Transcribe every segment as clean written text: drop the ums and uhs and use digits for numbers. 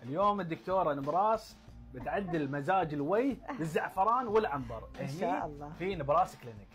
اليوم الدكتورة نبراس بتعدل مزاج الوجه بالزعفران والعنبر ان شاء الله في نبراس كلينيك.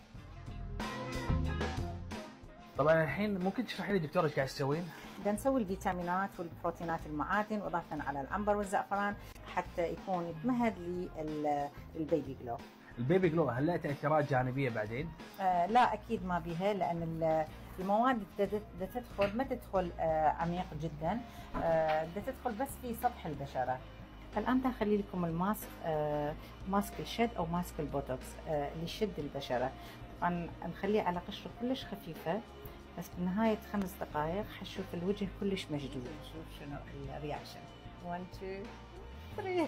طبعا الحين ممكن تشرحي لي دكتورة ايش قاعد تسوين؟ بدنا نسوي الفيتامينات والبروتينات المعادن اضافه على العنبر والزعفران حتى يكون يتمهد للبيبي جلو. البيبي جلو هل لها تاثيرات جانبيه بعدين؟ لا اكيد ما بها، لان المواد بدها تدخل ما تدخل عميق جدا، بدها تدخل بس في سطح البشره. الان بدي اخلي لكم الماسك، ماسك الشد او ماسك البوتوكس اللي يشد البشره. طبعا نخليه على قشره كلش خفيفه، بس بنهايه 5 دقائق حنشوف الوجه كلش مشدود. نشوف شنو الرياكشن. 1 2 3.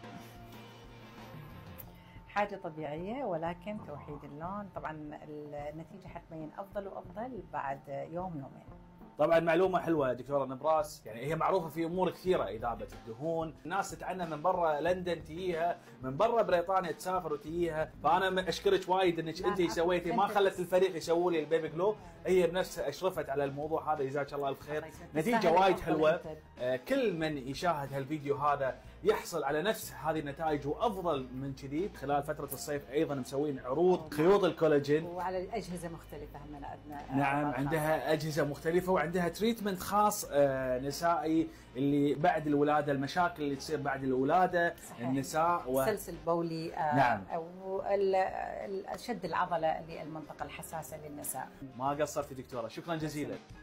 حاجة طبيعية ولكن توحيد اللون. طبعا النتيجة حتبين أفضل وأفضل بعد يوم يومين. طبعا معلومة حلوة دكتورة نبراس، يعني هي معروفة في أمور كثيرة، إذابة الدهون، الناس تتعنى من برا لندن تجيها، من برا بريطانيا تسافر وتجيها، فأنا أشكرك وايد إنك أنت سويتي ما خلت الفريق يسووا لي البيبي جلو، هي بنفسها أشرفت على الموضوع هذا، جزاك الله الف خير، نتيجة وايد حلوة. كل من يشاهد هالفيديو هذا يحصل على نفس هذه النتائج وافضل من كذي. خلال فتره الصيف ايضا مسوين عروض خيوط الكولاجين وعلى اجهزه مختلفه هم عندنا. نعم عندها اجهزه مختلفه وعندها تريتمنت خاص نسائي اللي بعد الولاده، المشاكل اللي تصير بعد الولاده صحيح. النساء السلس البولي نعم او شد العضله اللي المنطقه الحساسه للنساء. ما قصرتي دكتوره، شكرا جزيلا.